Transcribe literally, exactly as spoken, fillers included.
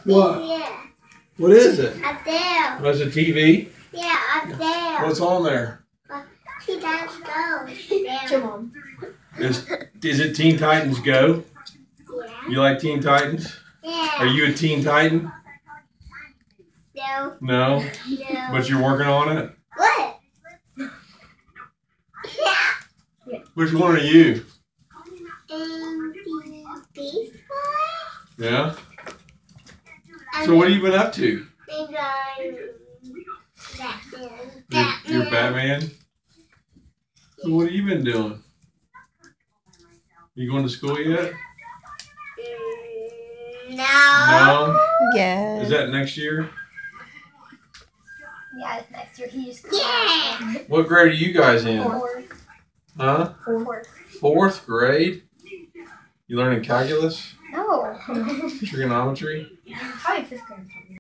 What? Yeah. What is it? Up there. That's a T V? Yeah, up there. What's on there? Uh, Teen Titans Go. There. Your mom. Is, is it Teen Titans Go? Yeah. You like Teen Titans? Yeah. Are you a Teen Titan? No. No? No. But you're working on it? What? Yeah. Which one are you? Um, the beef boy? Yeah? So what have you been up to? Maybe I'm Batman. You're, you're Batman? So what have you been doing? You going to school yet? Mm, no. No? Yeah. Is that next year? Yeah, it's next year. He just Yeah. What grade are you guys in? Fourth. Huh? Fourth. Fourth grade? You learning calculus? No. Trigonometry? Probably fifth grade.